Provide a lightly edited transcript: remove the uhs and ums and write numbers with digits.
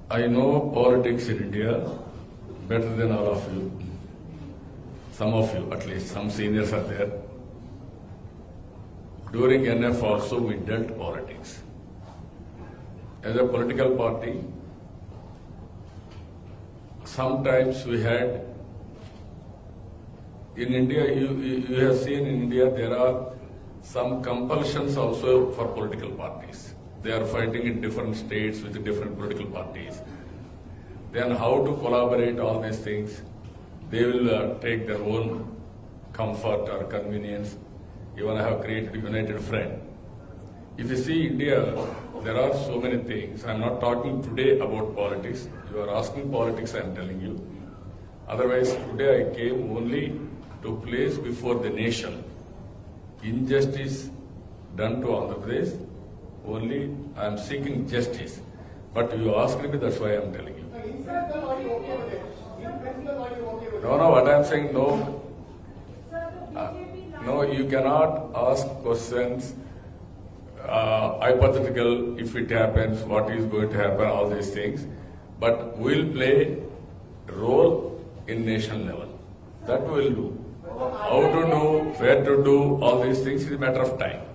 I know politics in India better than all of you. Some of you, at least, some seniors are there. During NF also we dealt politics. As a political party, sometimes we had, in India, you have seen in India there are some compulsions also for political parties. They are fighting in different states with different political parties. Then how to collaborate all these things, they will take their own comfort or convenience. Even I have created United Front. If you see India, there are so many things. I am not talking today about politics. You are asking politics, I am telling you. Otherwise, today I came only to place before the nation injustice done to Andhra Pradesh. Only I am seeking justice. But you asked me, that's why I am telling you. No, what I am saying, no. No, you cannot ask questions hypothetical, if it happens, what is going to happen, all these things. But we will play a role in national level. That we will do. How to do, where to do, all these things is a matter of time.